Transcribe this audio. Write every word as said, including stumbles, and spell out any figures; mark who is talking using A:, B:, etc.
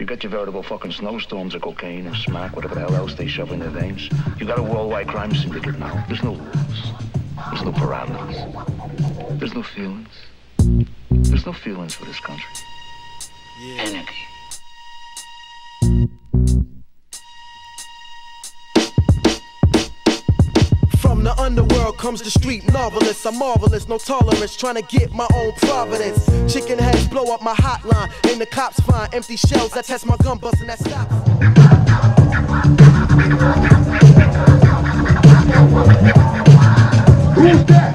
A: You got your veritable fucking snowstorms of cocaine and smack, whatever the hell else they shove in their veins. You got a worldwide crime syndicate now. There's no rules. There's no parameters. There's no feelings. There's no feelings for this country.
B: Yeah.
A: Anarchy.
B: From the underworld comes the street novelist. I'm marvelous, no tolerance, trying to get my own providence. Chicken heads blow up my hotline, and the cops find empty shells. I test my gun bust and that stops.
C: Who's that?